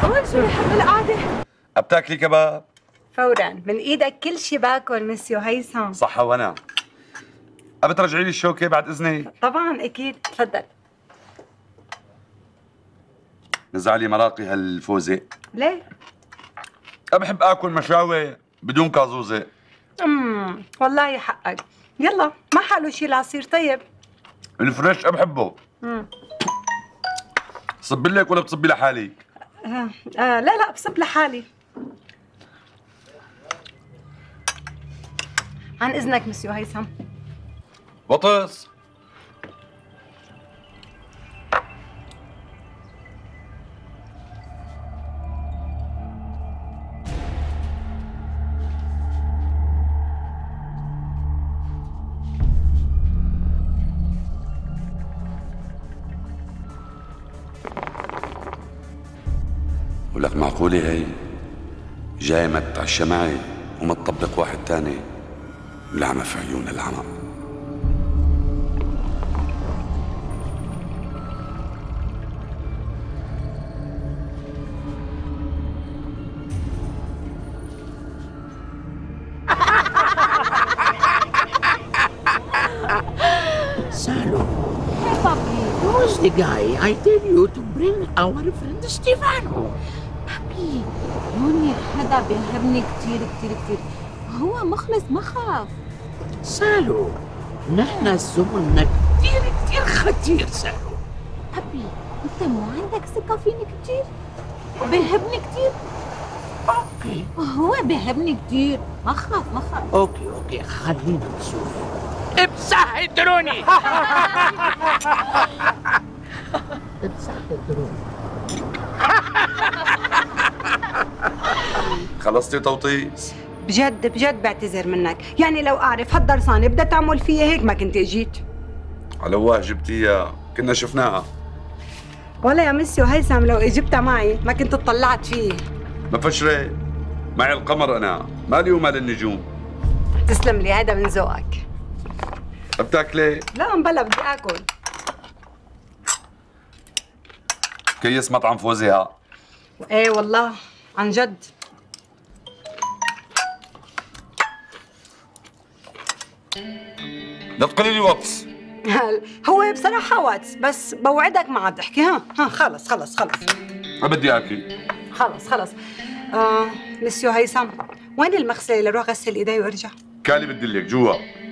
أول شو بحب القعدة. بتاكلي كباب؟ فورا، من إيدك كل شي باكل مسيو هيثم. صحة وأنا. بترجعي لي الشوكة بعد إذنك؟ طبعا أكيد، تفضل. نزعلي مراقي هالفوزة. ليه؟ بحب آكل مشاوي بدون كازوزة. والله حقك. يلا، ما حلو شي العصير طيب؟ الفريش بحبه. صب لك ولا بتصبي لحالي؟ لا بصب لحالي. عن إذنك مسيو هيثم. بطس. ولك معقولة هي جاي ما تتعشى معي وما تطبق واحد تاني؟ العمى في عيون العمى. Salo, hey papi, who's the guy I tell you to bring our friend Stefano? papi, هوني حدا بيهمني كتير كتير كتير. هو مخلص ما خاف. سالو، نحن زبوننا كتير كتير خطير سالو. papi, انت مو عندك ثقة فيني كتير؟ بيهمني كتير؟ اوكي. هو بيهمني كتير، ما خاف. اوكي خلينا نشوف. امسح الدروني. امسح الدروني. خلصتي توطيس؟ بجد بعتذر منك، يعني لو أعرف هالضرسانة بدها تعمل فيها هيك ما كنت اجيت. على واه جبتيها، كنا شفناها. ولا يا مسيو هيثم، لو اجبتها معي ما كنت اطلعت فيه. مفشرة معي القمر، أنا مالي ومال النجوم. تسلم لي، هذا من ذوقك. بتاكلي؟ لا مبلا بدي اكل. كيس مطعم فوزها. ايه والله عن جد. لا تقولي لي واتس. هو بصراحة واتس، بس بوعدك ما عاد احكي. ها خلص. بدي اكل. خلص. مسيو هيثم، وين المغسلة لروح غسل ايدي وارجع؟ كالي بدي لك جوا.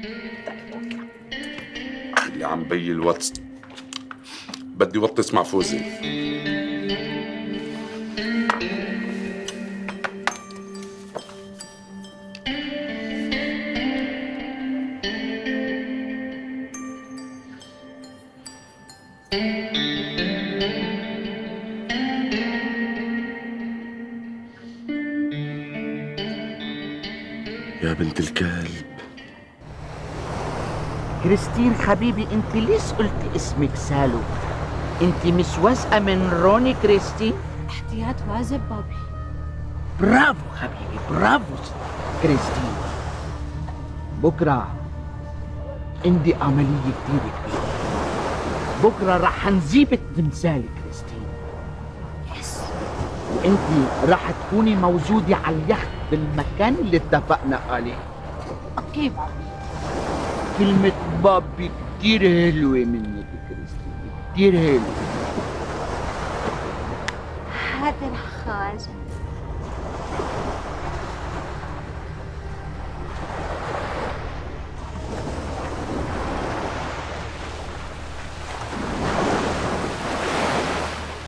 اللي عم بي الواتس. بدي وطس مع فوزي. يا بنت الكلب. كريستين حبيبي، انت ليش قلتي اسمك سالو؟ انت مش واثقة من روني كريستين؟ احتياط واجب بابي. برافو حبيبي، برافو كريستين. بكرة عندي عملية كتير كبيرة. بكرة رح نجيب التمثال كريستين. يس. وانت رح تكوني موجودة على اليخت بالمكان اللي اتفقنا عليه. اوكي بابي. كلمة بابي كتير حلوة منك كريستين، كتير حلوة. حاضر خواجة.